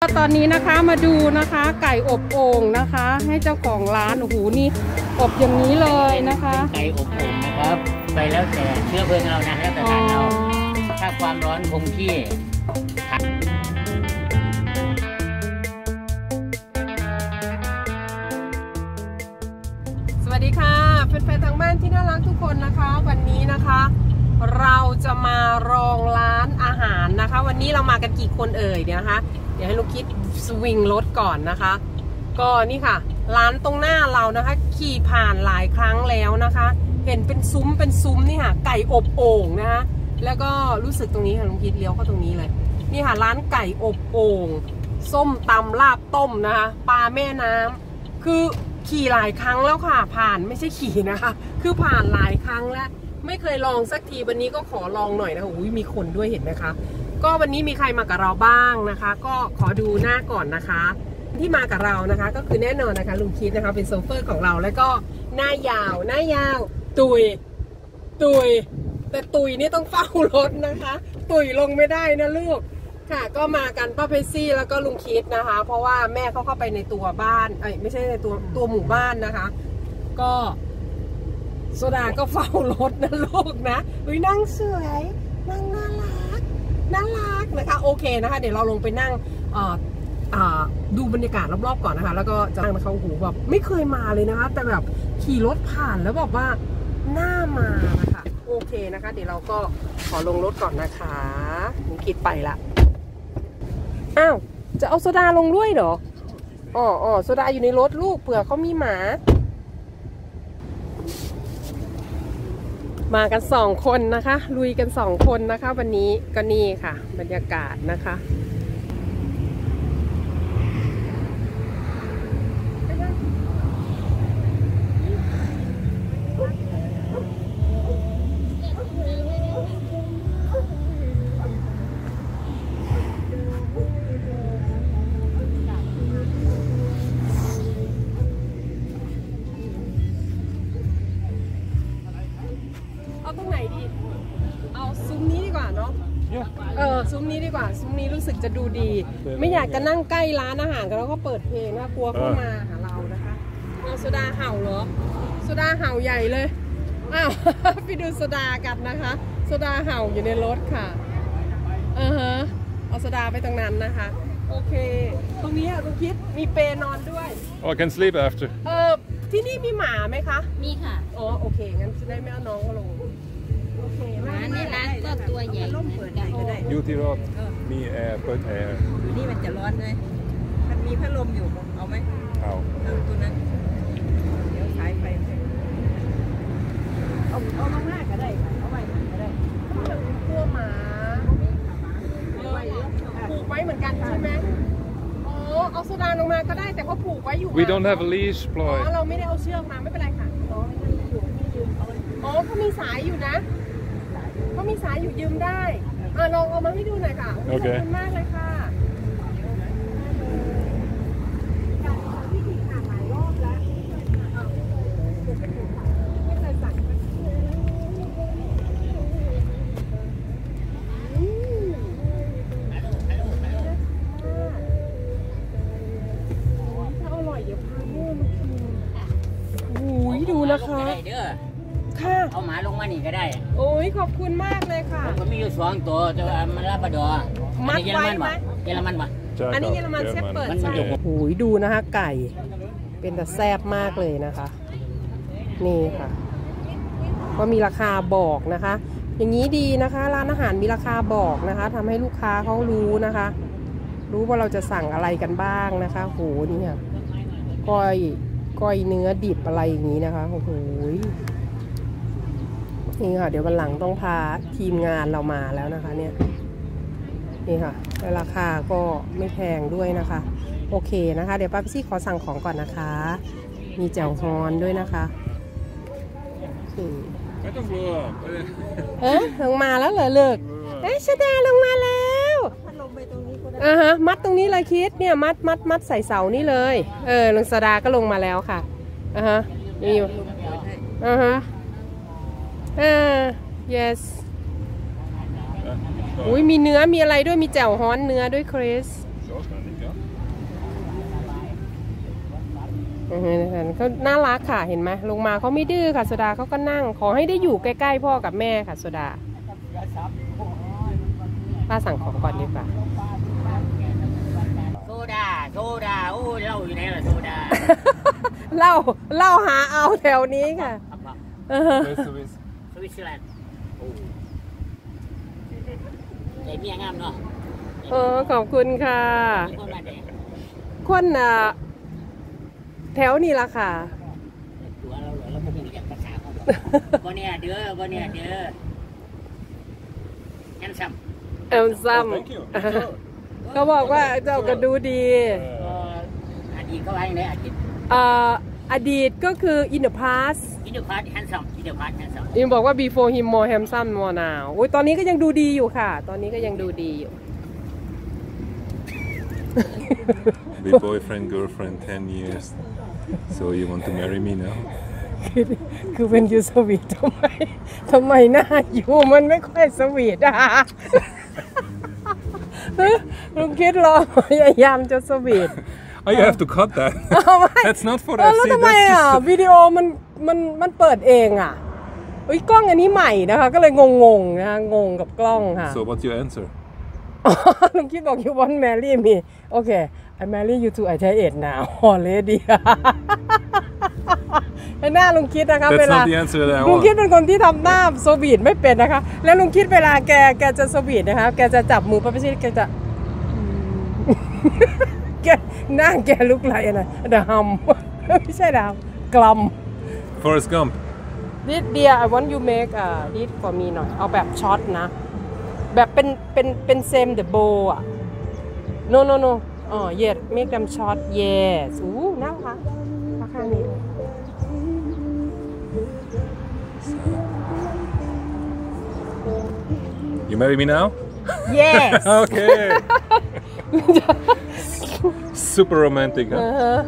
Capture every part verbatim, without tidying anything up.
ตอนนี้นะคะมาดูนะคะไก่อบโอ่งนะคะให้เจ้าของร้านโอ้โหนี่อบอย่างนี้เลยนะคะไก่อบโอ่งนะครับไปแล้วแต่เชื้อเพลิงเรานะแล้วแต่ฐานเราถ้าความร้อนคงที่สวัสดีค่ะแฟนๆทางบ้านที่น่ารักทุกคนนะคะวันนี้นะคะเราจะมารองร้านอาหารนะคะวันนี้เรามากันกี่คนเอ่ยเดี๋ยวนะคะเดี๋ยวให้ลูกคิดสวิงรถก่อนนะคะก็นี่ค่ะร้านตรงหน้าเรานะคะขี่ผ่านหลายครั้งแล้วนะคะเห็นเป็นซุ้มเป็นซุ้มนี่ค่ะไก่อบโอ่งนะคะแล้วก็รู้สึกตรงนี้ค่ะลุงคิดเลี้ยวเข้าตรงนี้เลยนี่ค่ะร้านไก่อบโอ่งส้มตำลาบต้มนะคะปลาแม่น้ำคือขี่หลายครั้งแล้วค่ะผ่านไม่ใช่ขี่นะคะคือผ่านหลายครั้งแล้วไม่เคยลองสักทีวันนี้ก็ขอลองหน่อยนะคะอุ้ยมีคนด้วยเห็นไหมคะก็วันนี้มีใครมากับเราบ้างนะคะก็ขอดูหน้าก่อนนะคะที่มากับเรานะคะก็คือแน่นอนนะคะลุงคิดนะคะเป็นโซเฟอร์ของเราแล้วก็หน้ายาวหน้ายาวตุยตุยแต่ตุยนี่ต้องเฝ้ารถนะคะตุยลงไม่ได้นะลูกค่ะก็มากันป้าเพซซี่แล้วก็ลุงคิดนะคะเพราะว่าแม่เขาเข้าไปในตัวบ้านเอ้ยไม่ใช่ในตัวตัวหมู่บ้านนะคะก็โซดาก็เฝ้ารถนะลูกนะอุ้ยนั่งสวยนั่งน่ารักน่ารักนะคะโอเคนะคะเดี๋ยวเราลงไปนั่งดูบรรยากาศรอบๆก่อนนะคะแล้วก็จะนั่งนะคะโอ้โหแบบไม่เคยมาเลยนะคะแต่แบบขี่รถผ่านแล้วแบบว่าหน้ามานะคะโอเคนะคะเดี๋ยวเราก็ขอลงรถก่อนนะคะลุงคิดไปละอ้าวจะเอาโซดาลงด้วยเหรออ๋ออ๋อโซดาอยู่ในรถลูกเผื่อเขามีหมามากันสองคนนะคะลุยกันสองคนนะคะวันนี้ก็นี่ค่ะบรรยากาศนะคะเอาตรงไหนดีเอาซุ้มนี้ดีกว่าเนาะเออซุ้มนี้ดีกว่าซุ้มนี้รู้สึกจะดูดีไม่อยากจะนั่งใกล้ร้านอาหารกันแล้วก็เปิดเพลงนะกลัวเข้ามาหาเรานะคะเอาโซดาเห่าเหรอโซดาเห่าใหญ่เลยอ้าวไปดูโซดากันนะคะโซดาเห่าอยู่ในรถค่ะเออฮะเอาโซดาไปตรงนั้นนะคะโอเคตรงนี้ลุงคิดมีเปนอนด้วย Oh, I can sleep after. เออที่นี่มีหมาไหมคะมีค่ะอ๋อโอเคงั้นจะได้ไม่เอาน้องเขาลงโอเคร้านในร้านก็ตัวใหญ่ล่มเปิดได้ก็ได้ยูทีรอดมีแอร์เปิดแอร์นี่มันจะร้อนเลยมันมีพัดลมอยู่เอาไหมเอาเอาตัวนั้นเดี๋ยวสายไฟเอาเอาลงหน้าก็ได้ค่ะเอาไว้ก็ได้ตัวหมาผูกไว้เหมือนกันใช่ไหมอ๋อเอาโซดาลงมาก็ได้แต่เขาผูกไว้อยู่ We don't have a leash ปล่อยอ๋อเราไม่ได้เอาเชือกมาไม่เป็นไรค่ะอ๋อเขามีสายอยู่นะเขามีสายอยู่ยืมได้อ่ะลองเอามาให้ดูหน่อยค่ะขอบคุณมากเลยค่ะดูนะคะค่ะเอาหมาลงมานี่ก็ได้โอ้ยขอบคุณมากเลยค่ะผมก็มีอยู่สองตัวจะมันลาบดอมัดไว้ไหมเยอรมันปะอันนี้เยอรมันเชฟเปิดใช่โอ้ยดูนะคะไก่เป็นแต่แซ่บมากเลยนะคะนี่ค่ะก็มีราคาบอกนะคะอย่างนี้ดีนะคะร้านอาหารมีราคาบอกนะคะทำให้ลูกค้าเขารู้นะคะรู้ว่าเราจะสั่งอะไรกันบ้างนะคะโหนี่ค่ะก้อยก้อยเนื้อดิบอะไรอย่างนี้นะคะโอ้โหนี่ค่ะเดี๋ยววันหลังต้องพาทีมงานเรามาแล้วนะคะเนี่ยนี่ค่ะราคาก็ไม่แพงด้วยนะคะโอเคนะคะเดี๋ยวป้าพี่ซี่ขอสั่งของก่อนนะคะมีแจ่วฮอนด้วยนะคะไม่ต้องกลัวเอ๊ะลงมาแล้วเหรอเลิกเอ๊ะชดาลงมาแล้วอ่าฮะมัดตรงนี้เลยคิดเนี่ยมัดมัดมัดใส่เสานี่เลยเออลุงสดาก็ลงมาแล้วค่ะอ่าฮะนี่อยู่อ่าฮะอ่า yes อุ้ยมีเนื้อมีอะไรด้วยมีแจ่วฮ้อนเนื้อด้วยคริสเขาน่ารักค่ะเห็นไหมลงมาเขาไม่ดื้อค่ะโซดาเขาก็นั่งขอให้ได้อยู่ใกล้ๆพ่อกับแม่ค่ะโซดาป้าสั่งของก่อนดีกว่าโซดาโซดาโอ้ยเล่าอยู่ไหนล่ะโซดาเล่าเล่าหาเอาแถวนี้ค่ะสวิสสวิตเซอร์แลนด์ใหญ่เมียงามเนาะเออขอบคุณค่ะคนอ่ะแถวนี้ละค่ะตัวเราเหรอเราไม่รู้จักภาษาเขาบ่เนี่ยเด้อบ่เนี่ยเด้อแอนซัมแอนซัมเขาบอกว่าเจ้าก็ดูดีอดีตเขาว่าอย่างไรอดีตอดีตก็คือ in the past in the past handsome in the past handsome ยิมบอกว่า before him more handsome more now โอ้ยตอนนี้ก็ยังดูดีอยู่ค่ะตอนนี้ก็ยังดูดีอยู่ We boyfriend girlfriend ten years so you want to marry me now คือเป็นยูสวีททำไมทำไมหน้าอยู่มันไม่ค่อยสวีทอ่ะลุงคิดรอพยายามจะสวีท Oh, you have to cut that. That's not for us. แล้วทำไมอ่ะวิดีโอมันมันมันเปิดเองอ่ะอุ้ยกล้องอันนี้ใหม่นะคะก็เลยงงๆนะคะงงกับกล้องค่ะ So what's your answer? ลุงคิดบอก you want marry me Okay I marry you to I take it now already ไอ้หน้าลุงคิดนะคะเวลาลุงคิดเป็นคนที่ทำหน้าสวีทไม่เป็นนะคะแล้วลุงคิดเวลาแกแกจะสวีทนะคะแกจะจับมือป้าพิชิตแกจะหน้าแกลุกไหลอะไรดำไม่ใช่ดำกลัม Forrest Gump This dear I want you make a this for me หน่อยเอาแบบช็อตนะแบบเป็นเป็นเป็นเซมเดอะโบอ่ะ no no no อ๋อ yes make them short yes อู้น่ารักราคานี้ You marry me now? Yes Okay Super romantic, huh? Uh-huh.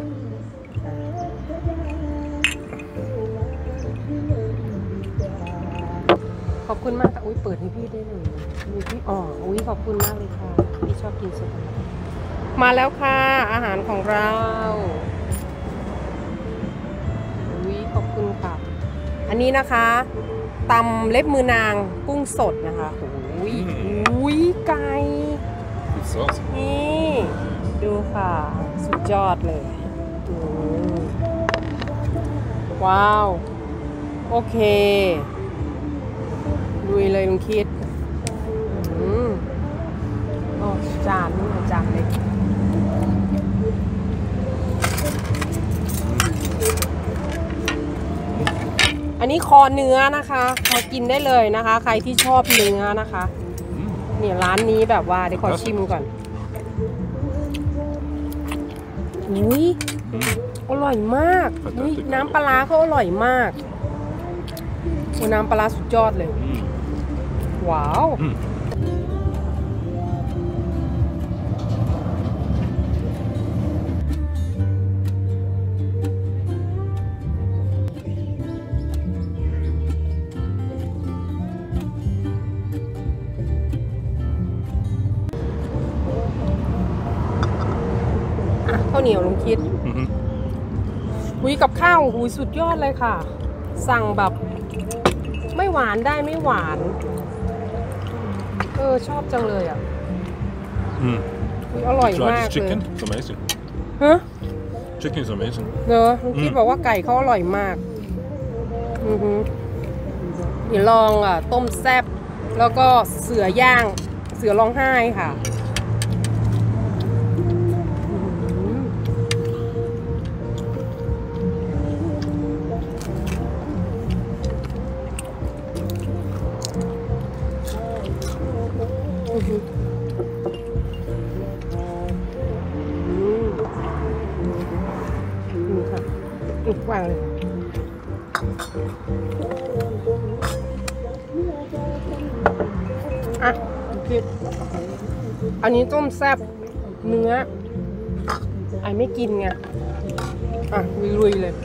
ขอบคุณมากค่ะอุ้ยเปิดให้พี่ได้เลยมีพี่อ๋ออุ้ยขอบคุณมากเลยค่ะพี่ชอบกินสุดมาแล้วค่ะอาหารของเราอุ้ยขอบคุณค่ะอันนี้นะคะตำเล็บมือนางกุ้งสดนะคะอุ้ยอุ้ยไก่นี่ดูค่ะสุดยอดเลยว้าวโอเคลุยเลยลุงคิดอืมโอ้จานนี่จานเล็กอันนี้คอเนื้อนะคะมากินได้เลยนะคะใครที่ชอบเนื้อนะคะเนี่ยร้านนี้แบบว่าเดี๋ยวขอชิมก่อนอุ้ยอร่อยมากนี่น้ำปลาเขาอร่อยมากโอ้น้ำปลาสุดยอดเลยว้าวข้าวเหนียวลุงคิดหุยกับข้าวหุยสุดยอดเลยค่ะสั่งแบบไม่หวานได้ไม่หวานเออชอบจังเลยอ่ะอร่อยมากเลย Chicken is amazing ฮะ Chicken is amazing เนอะลุงคิดบอกว่าไก่เขาอร่อยมากอือฮึเดี๋ยวลองอ่ะต้มแซ่บแล้วก็เสือย่างเสือร้องไห้ค่ะวางเลยอ่ะคิดอันนี้ต้มแซ่บเนื้อไอไม่กินไงอ่ะลุยๆเลย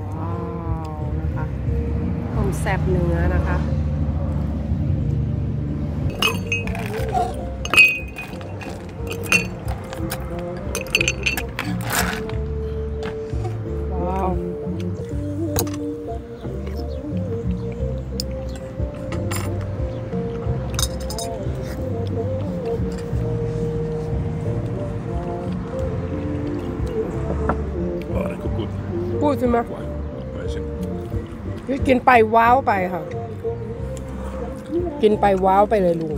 ว้าวนะคะต้มแซ่บเนื้อนะคะพูดใช่ไหม Wow, amazing. กินไปว้าวไปค่ะ กินไปว้าวไปเลยลุง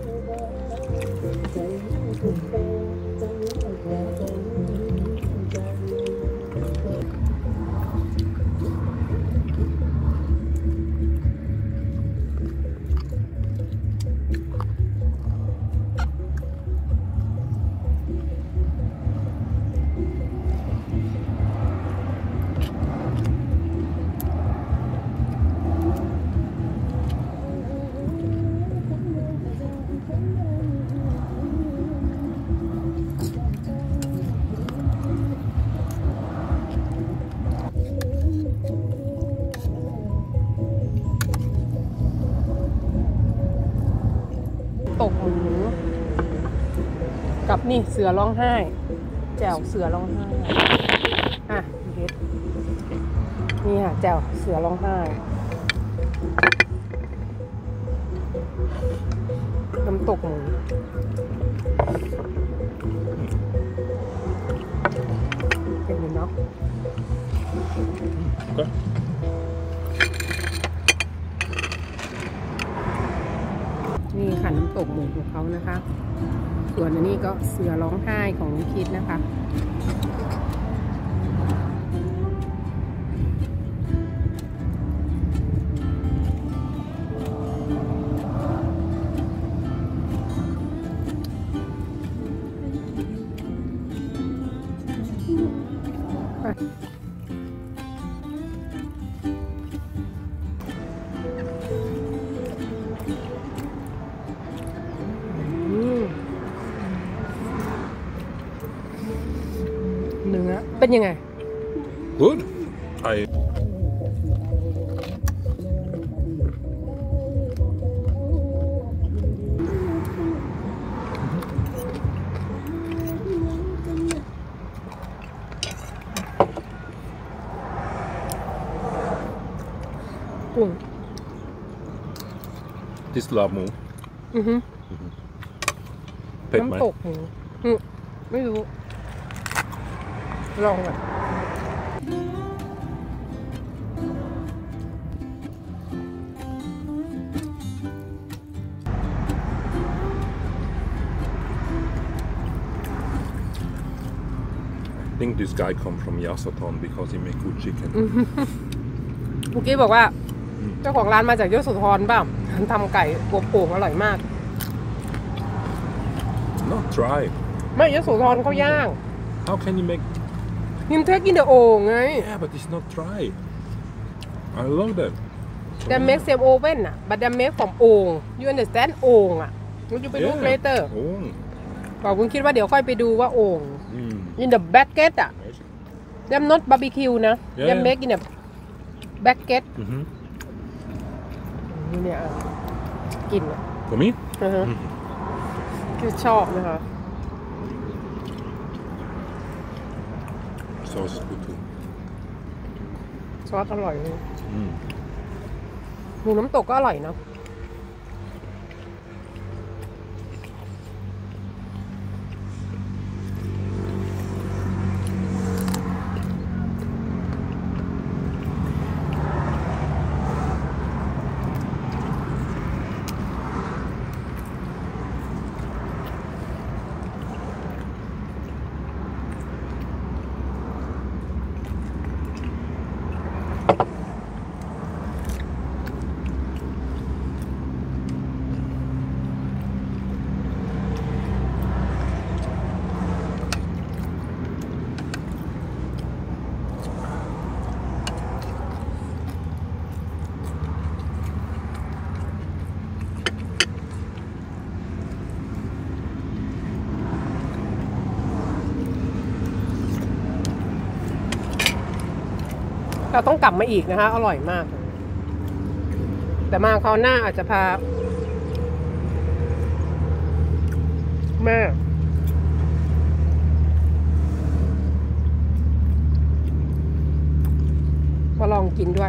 ตกหมูกับนี่เสือร้องไห้แจ่วเสือร้องไห้อ่ะเด็ดนี่ค่ะแจ่วเสือร้องไห้น้ำตกหมูเป็นอยู่เนาะ Okay. นี่ค่ะน้ำตกหมูของเขานะคะ ส่วนอันนี้ก็เสือร้องไห้ของน้องคิดนะคะเนื้อเป็นยังไง Good. I. กุ้ง This lab move. อือฮึ Pet น้ำ man. ตกหมูอืมไม่รู้ ลองอ่ะ I think this guy come from Yasothon because he make good chicken. เมื่อกี้บอกว่า เจ้าของร้านมาจากยโสธรเปล่าทำไก่อบโอ่งอร่อยมาก Not dry. ไม่ยโสธรเขาย่าง How can you make? ยิมเทคกินเดอะโอ่งไง Yeah, but it's not dry. I love that. They make same oven อ่ะ but they make from โอ่ง you understand โอ่งอ่ะคุณจะไปดู later Oh. บอกคุณคิดว่าเดี๋ยวค่อยไปดูว่าโอ่ง Mm. in the bucket อ่ะ Amazing. they not barbecue นะ Yeah, they yeah. make in a bucket Mm-hmm. นี่เนี่ยอ่ะกินอ่ะ For me? อือฮะ Mhm. คือชอบนะคะ Sauce is good too. ซอสอร่อยเลย Mm. หมูน้ำตกก็อร่อยเนาะ เราต้องกลับมาอีกนะคะ อร่อยมาก แต่มาคราวหน้าอาจจะพาแม่มาลองกินด้วย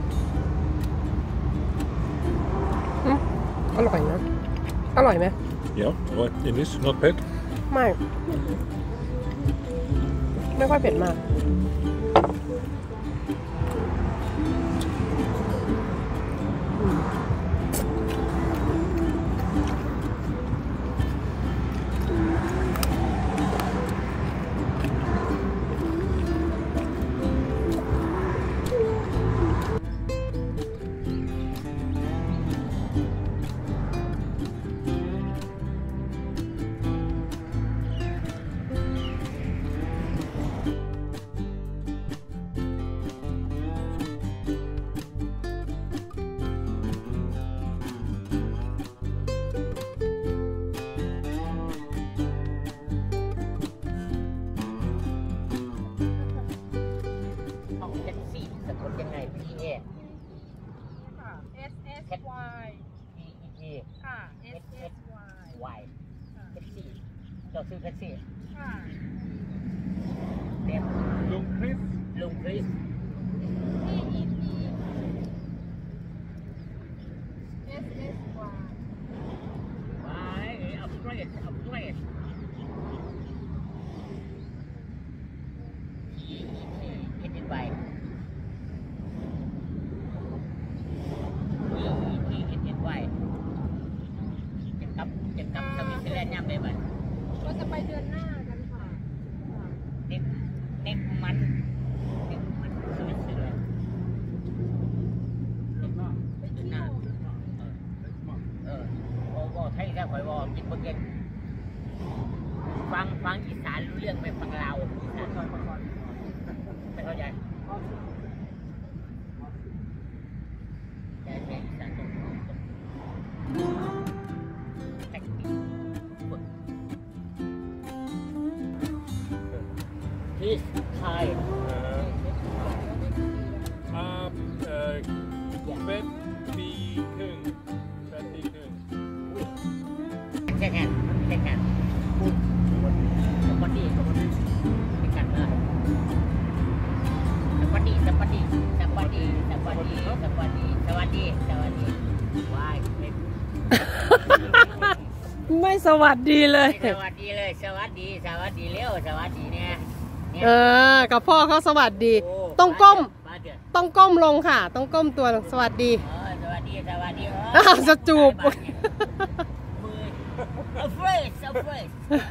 อืมอร่อยนะ อร่อยไหม Yeah, what it is not bad. ไม่ ไม่ค่อยเผ็ดมากค่ะ S S Y E E T ค่ะ S S Y Y แท็กซี่เจ้าซื้อแท็กซี่ค่ะเต็มลุงคริสลุงคริส T E T S S Y วายอัพเกรดอัพเกรด E E T เอ็น Y E E T เอ็น Y จะกลับจะกลับสวิตเซอร์แลนด์ย่ำได้ไหมก็จะไปเดือนหน้ากันค่ะเด็กเด็กมันเด็กมันสวิตเซอร์แลนด์เด็กน้องไปเดือนหน้าเออเออวอไทยแค่ข่อยวอกินเบอร์เกนฟังฟังอีสานรู้เรื่องไปฟังลาวอีสานก่อนก่อนไม่เข้าใจแต่แต่อีสานตรงตรงแท็กซี่ฝึกที่ไทย Uh, uh, Fett B. Kung. Fett B. Kung. แค่แค่แค่แค่พูดสวัสดีสวัสดีแค่แค่เนอะสวัสดีสวัสดีสวัสดีสวัสดีสวัสดีสวัสดีสวัสดีวายไม่ไม่สวัสดีเลยสวัสดีเลยสวัสดีสวัสดีเร็วสวัสดีเนี่ยเออ กับพ่อเขาสวัสดี ต้องก้ม ต้องก้มลงค่ะ ต้องก้มตัวลงสวัสดีเออสวัสดีสวัสดีอ้าวจะจูบมือ afraid afraid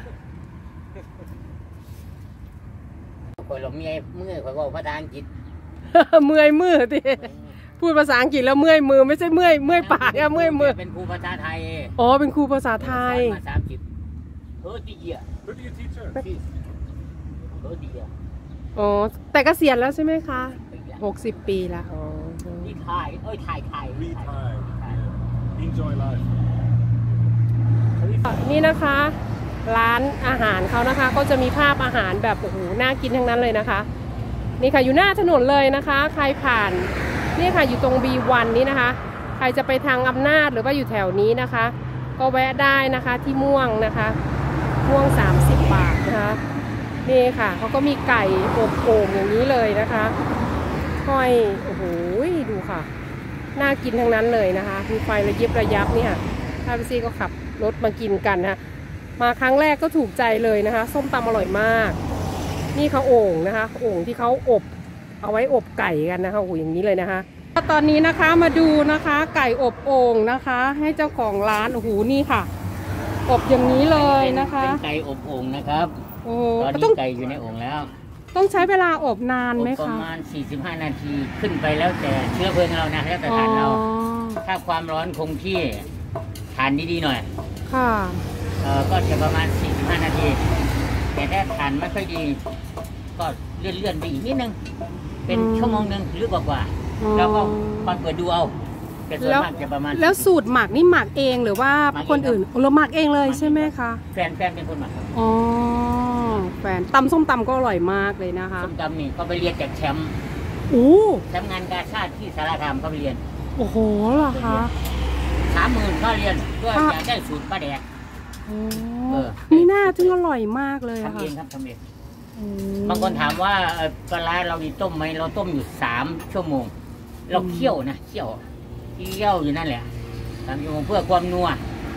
คอยหลงเมียมือคอยบอกภาษาอังกฤษเมื่อยมือทีพูดภาษาอังกฤษแล้วเมื่อยมือไม่ใช่เมื่อยเมื่อยปากอะเมื่อยมือเป็นครูภาษาไทยอ๋อเป็นครูภาษาไทยมาสามสิบเฮ้ยดีอ่ะ Who do you teach her? เฮ้ยดีอ่ะอ๋อแต่เกษียณแล้วใช่ไหมคะหกสิบปีละอ๋อนี่ไทยเอ้ยไทยไทย Retire. Enjoy life. นี่นะคะ ร้านอาหารเขานะคะ ก็จะมีภาพอาหารแบบโอ้โหน่ากินทั้งนั้นเลยนะคะ นี่ค่ะอยู่หน้าถนนเลยนะคะ ใครผ่านนี่ค่ะอยู่ตรง บี วัน นี่นะคะ ใครจะไปทางอำนาจหรือว่าอยู่แถวนี้นะคะ ก็แวะได้นะคะที่ม่วงนะคะ ม่วงสามสิบบาทนะคะนี่ค่ะเขาก็มีไก่อบโอ่งอย่างนี้เลยนะคะห้อยโอ้โหดูค่ะน่ากินทั้งนั้นเลยนะคะมีไฟระยิบระยับเนี่ยท่านพี่ซีก็ขับรถมากินกันนะคะมาครั้งแรกก็ถูกใจเลยนะคะส้มตำอร่อยมากนี่เขาโอ่งนะคะโอ่งที่เขาอบเอาไว้อบไก่กันนะคะโอ้โหอย่างนี้เลยนะคะตอนนี้นะคะมาดูนะคะไก่อบโอ่งนะคะ ให้เจ้าของร้านโอ้โหนี่ค่ะอบอย่างนี้เลยนะคะเป็นไก่อบโอ่งนะครับโอ้ตอนต้อนี้งไก่อยู่ในโอ่งแล้วต้องใช้เวลาอบนานอบไหมประคะมาณสี่สิบห้านาทีขึ้นไปแล้วแต่เชื้อเพลิงเรานะแล้วแต่ถ่านเราอ๋อถ้าความร้อนคงที่ถ่านดีๆหน่อยค่ะเออก็จะประมาณสี่สิบห้านาที แต่ถ้าถ่านไม่ค่อยดี ก็เลื่อนๆไปอีกนิดนึงเป็นชั่วโมงหนึ่งหรือกว่าๆแล้วก็คอยเปิดดูเอาแต่ส่วนแล้วมากจะประมาณแล้วสูตรหมักนี่หมักเองหรือว่าหมักเองคนอื่นเราหมักเองเลยใช่ไหมคะแฟนแฟนเป็นคนหมักอ๋อแฟนตำส้มตำก็อร่อยมากเลยนะคะส้มตำนี่ก็ไปเรียนจากแชมป์โอ้แชมป์งานกาชาติที่สารคามเขาไปเรียนโอ้โหเหรอคะสามหมื่นก็เรียนเพื่ออยากได้สูตรป้าแดกโอ้เออนี่น่าจึงอร่อยมากเลยอะทำค่ะเองครับทำเองอืมบางคนถามว่าเอ่อปลาร้าเรามีต้มไหมเราต้มอยู่สามชั่วโมง เราเคี่ยวนะเคี่ยวเคี่ยวอยู่นั่นแหละสามชั่วโมงเพื่อความนัว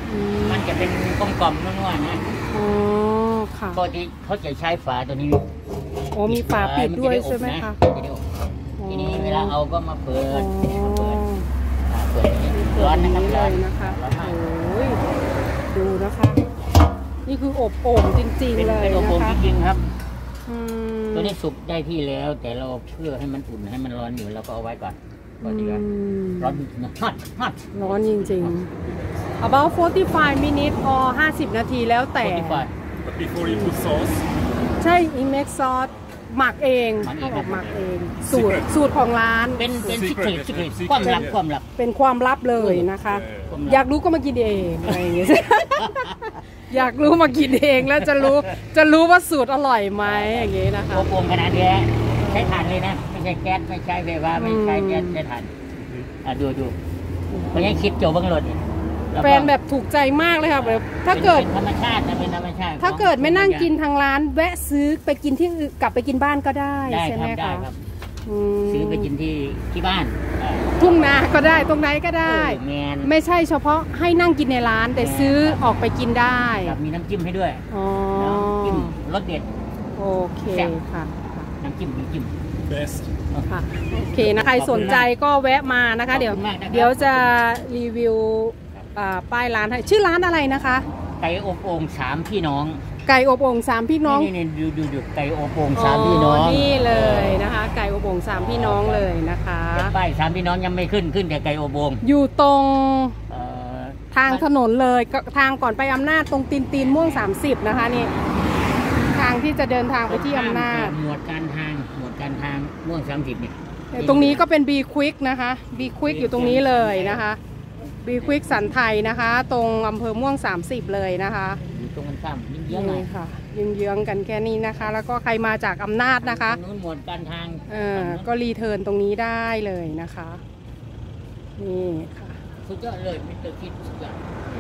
อืมมันจะเป็นกลมๆนัวๆนะอ๋อค่ะปกติเขาจะใช้ฝาตัวนี้โอ้มีฝาปิดด้วยใช่ไหมคะมันจะได้อบนะทีนี้เวลาเอาก็มาเปิดอ๋อมาเปิดอ่าเปิดอย่างนี้ร้อนนะครับเลร้อนยนะคะร้อนมากโอ้ยดูนะคะ นี่คืออบโอ่งจริงเป็นๆเลยเป็นโอนะโปงคะจริงๆครับอืมตัวนี้สุกได้ที่แล้ว แต่เราเพื่อให้มันอุ่นให้มันร้อนอยู่เราก็เอาไว้ก่อนพอดีว่าอืมร้อนจริงๆฮอตฮอตร้อนจริงๆ about forty-five minutes or ห้าสิบนาทีแล้วแต่ But before you put sauce, ใช่อิเม็กซอสหมักเองเขาบอกหมักเอง สูตรสูตรของร้านเป็นเป็นซิกเรต Secret ซิกเรต Secret ความลับความลับเป็นความลับเลยนะคะความลับอยากรู้ก็มากินเองอะไรอย่างเงี้ย อยากรู้มากินเองแล้วจะรู้จะรู้ว่าสูตรอร่อยไหมอย่างเงี้ยนะคะโอโปงขนาดนี้ใช้ถ่านเลยนะ ไม่ใช่แก๊สไม่ใช่ไฟฟ้าไม่ใช่แก๊สใช้ถ่านอ่ะดูดูเพราะงั้นคิดโจบังรถเนี่ยล้วก็แฟนแบบถูกใจมากเลยค่ะแบบถ้าเกิดเป็นธรรมชาตินะเป็นธรรมชาติถ้าเกิดไม่นั่งกินทางร้านแวะซื้อไปกินที่อื่นกลับไปกินบ้านก็ได้ได้ใช่คไหมรับได้คะครับอืมซื้อไปกินที่ที่บ้านอ่าทุ่งนาก็ได้ตรงไหนก็ได้เออแมนไม่ใช่เฉพาะให้นั่งกินในร้าน แต่ซื้อออกไปกินได้ครับมีน้ำจิ้มให้ด้วยอ๋อน้ำจิ้มรสเด็ดโอเคแซ่บค่ะค่ะน้ำจิ้มน้ำจิ้ม best. ค่ะโอเคนะใครสนใจก็แวะมานะคะ เดี๋ยวขอบคุณมากนะครับเดี๋ยวจะรีวิวอ่าป้ายร้านให้ชื่อร้านอะไรนะคะไก่อบโอ่งสามพี่น้องไก่อบโอ่งสามพี่น้องนี่นี่ดูดูดูไก่อบโอ่งสามพี่น้องนี่เลยนะคะ ไก่อบโอ่งสามพี่น้องเลยนะคะแต่ป้ายสามพี่น้องยังไม่ขึ้นขึ้นแต่ไก่อบโอ่งอยู่ตรงเอ่อทางถนนเลยก็ทางก่อนไปอำนาจตรงตีนตีนม่วงสามสิบนะคะนี่ทางที่จะเดินทางไปที่อำนาจหมวดการทางหมวดการทางม่วงสามสิบเนี่ยตรงนี้ก็เป็น B Quick นะคะ B Quick อยู่ตรงนี้เลยนะคะ B Quick สันไทยนะคะ ตรงอำเภอม่วงสามสิบเลยนะคะอยู่ตรงกันข้ามยิ่งเยอะหน่อยนี่ค่ะยืงเยื้องๆกันแค่นี้นะคะ แล้วก็ใครมาจากอำนาจนะคะตรงนู้นหมวดการทางเออก็รีเทิร์นตรงนี้ได้เลยนะคะนี่ค่ะสุดยอดเลยมิสเตอร์คิดสุดยอด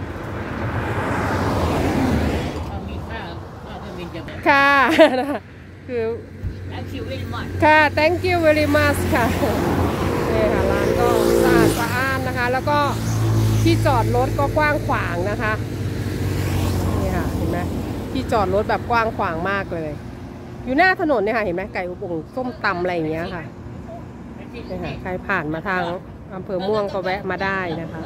ถ้ามีค่าค่าเครื่องบินจะแบบค่ะ คือแล้วคิวเวลมอนค่ะ thank you very much ค่ะนี่ค่ะร้านก็สะอาดสะอ้านนะคะ แล้วก็ที่จอดรถก็กว้างขวางนะคะนี่ค่ะเห็นไหมที่จอดรถแบบกว้างขวางมากเลย อยู่หน้าถนนเนี่ยค่ะเห็นไหมไก่อบโอ่งส้มตำอะไรอย่างเงี้ยค่ะนี่ค่ะใครผ่านมาทางอำเภอม่วงก็แวะมาได้นะคะ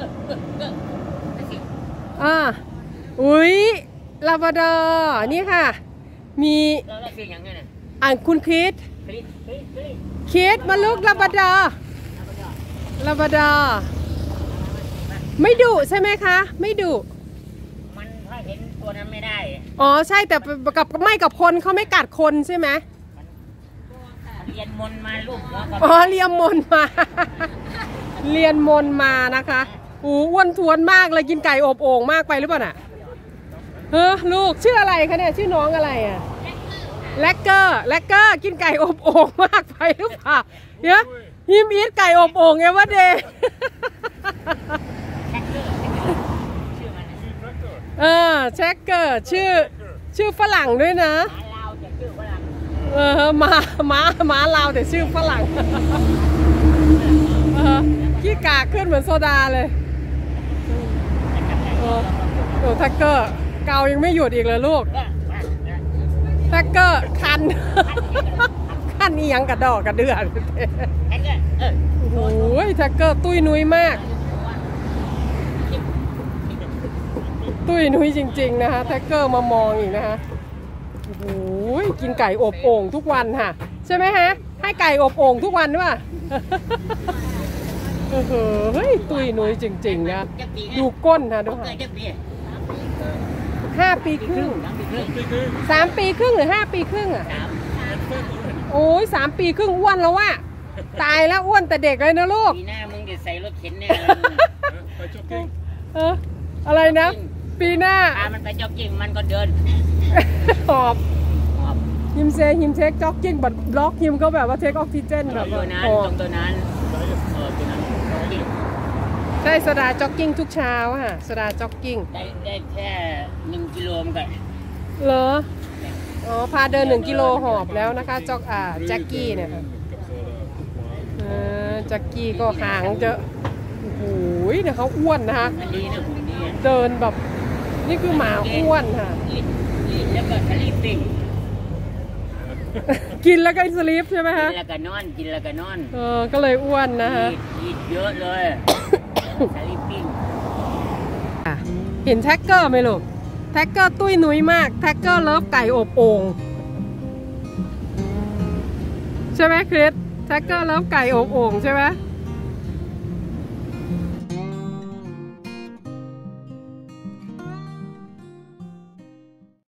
อ่าอุ้ยลาบราดอร์นี่ค่ะ มีแล้วเราคืออย่างไงเนี่ยอ่านคุณคิดคลิปคลิปคลิปคิดมาลูกลาบราดอร์ลาบราดอร์ไม่ดุใช่ไหมคะ ไม่ดุมันถ้าเห็นตัวนั้นไม่ได้อ๋อใช่แต่กับไม่กับคนเขาไม่กัดคนใช่ไหมเรียนมนต์มาลูกหัวกับอ๋อเรียนมนต์มา เรียนมนต์มานะคะอู้อ้วนท้วนมากเลยกินไก่อบโอ่งมากไปหรือเปล่าน่ะเฮ้อลูกชื่ออะไรคะเนี่ยชื่อน้องอะไรอ่ะแลกเกอร์แลกเกอร์กินไก่อบโอ่งมากไปหรือเปล่าเนี่ยฮิมอีทไก่อบโอ่งไงวะเดย์ชื่อมันนะเออแจ็คเกอร์ชื่อชื่อฝรั่งด้วยนะหาลาวจะชื่อฝรั่งเออมาม้าม้าลาวแต่ชื่อฝรั่ง เออขี้กากขึ้นเหมือนโซดาเลยเออโอ้แท็กเกอร์เกายังไม่หยุดอีกเลยลูกแท็กเกอร์คัน คันนี่ยังกระดอกกระเดือนแค่นี้เออโอ้ยแท็กเกอร์ตุ้ยนุ้ยมาก ตุ้ยนุ้ยจริงๆนะคะแท็กเกอร์มามองอีกนะคะโอ้โหกินไก่อบโอ่งทุกวันค่ะใช่ไหมฮะให้ไก่อบโอ่งทุกวันด้วยป่ะ เออเฮ้ยตุ้ยนุ้ยจริงๆนะดูก้นนะดูเกิค่ะดจะปีห้าปีครึ่งสามปีครึ่งสามปีครึ่งหรือห้าปีครึ่งอ่ะสามโอ้ยสามปีครึ่งอ้วนแล้วว่ะตายแล้วอ้วนแต่เด็กเลยนะลูกปีหน้ามึงจะใส่รถเข็นแน่ By jogging. เอออะไรนะปีหน้าพามันไปจ็อกกิ้งมันก็เดินหอบฮิมเซฮิมเทคจ็อกกิ้งบัดบล็อกฮิมเขาแบบว่าเทคออกซิเจนแบบตัวว่านั้นหอตบรงตัวนั้นเออตัวนั้นจ็อกกิ้งใช่สดาจ็อกกิ้งทุกเช้าค่ะสดาจ็อกกิ้งได้ได้แค่หนึ่งกิโลมันก็เหรออ๋อพาเดินหนึ่งกิโลหอบแล้วนะคะจ็อกอ่าแจ็คกี้เนี่ยค่ะเออแจ็คกี้ก็หางเยอะโอ้โหเนี่ยเขาอ้วนนะคะมันดีนะมันดีอ่ะเดินแบบ นี่คือหมาอ้วนค่ะกินกินแล้วก็สลิปปิ้งกินแล้วก็สลีปใช่ไหมกิคะนแล้วก็นอนกินแล้วก็นอนเออก็เลยอ้วนนะคะกินเยอะเลยสลิปปิ้งอ่ะเห็นแท็กเกอร์ไหมลูกแท็กเกอร์ตุ้ยนุ้ยมากแท็กเกอร์เลิฟไก่อบโอ่งใช่ไหมคริสแท็กเกอร์เลิฟไก่อบโอ่งใช่ไหม Yeah.